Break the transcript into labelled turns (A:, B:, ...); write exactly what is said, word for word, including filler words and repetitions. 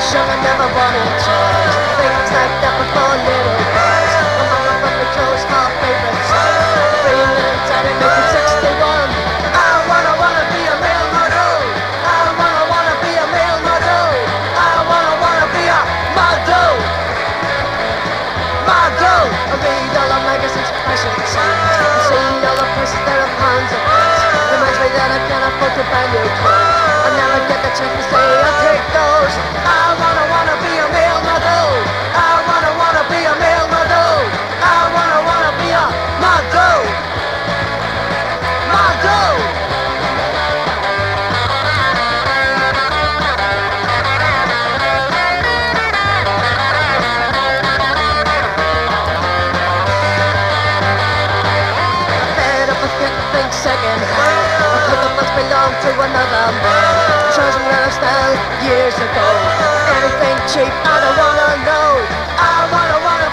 A: Young I never wanted toys. Things like that before little boys. My mama bought me clothes, all favorites. Feeling tired in nineteen sixty-one. I wanna wanna be a male model. I wanna wanna be a male model. I wanna wanna be a model. Model. I read all the magazines, fashion scenes. I see all the places there are pounds of things. Reminds me that I can't afford to buy new clothes. I never get the chance to say I'll take those. I wanna wanna be a male model. I wanna wanna be a male model. I wanna wanna be a model. Model. Fed up with getting things second hand. I think I must belong to another man. Chosen lifestyle years ago. Anything cheap, I don't wanna know. I wanna wanna